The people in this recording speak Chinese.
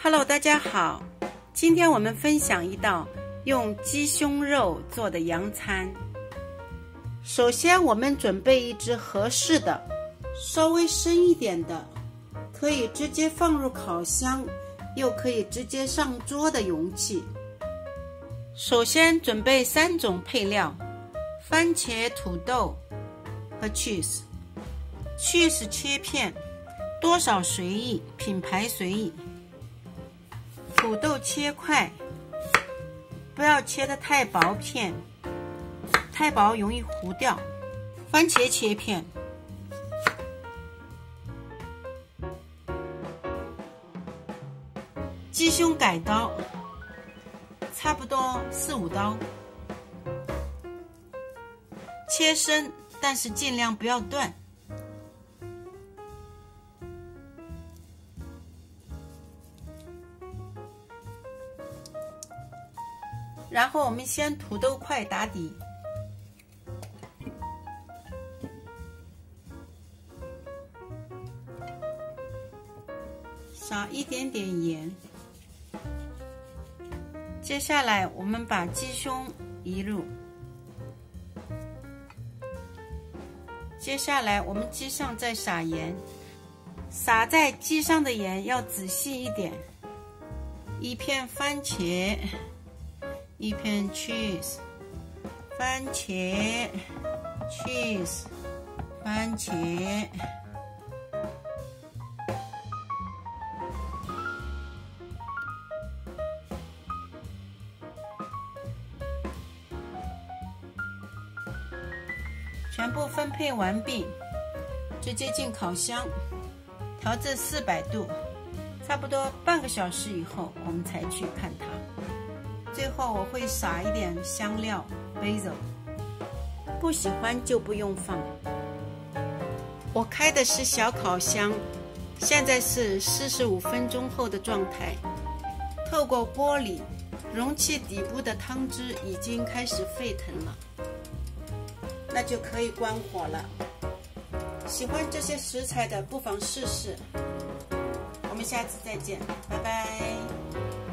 Hello， 大家好，今天我们分享一道用鸡胸肉做的洋餐。首先我们准备一只合适的、稍微深一点的，可以直接放入烤箱，又可以直接上桌的容器。首先准备3种配料：番茄、土豆和 cheese。cheese 切片，多少随意，品牌随意。土豆切块，不要切得太薄片，太薄容易糊掉。番茄切片，鸡胸改刀，差不多4-5刀，切深，但是尽量不要断。然后我们先土豆块打底，撒一点点盐。接下来我们把鸡胸移入，接下来我们鸡上再撒盐，撒在鸡上的盐要仔细一点。一片番茄，一片 cheese， 番茄 cheese， 番茄，全部分配完毕，直接进烤箱，调至400度，差不多半个小时以后，我们才去看它。最后我会撒一点香料 basil， 不喜欢就不用放。我开的是小烤箱，现在是45分钟后的状态。透过玻璃，容器底部的汤汁已经开始沸腾了，那就可以关火了。喜欢这些食材的不妨试试。我们下次再见，拜拜。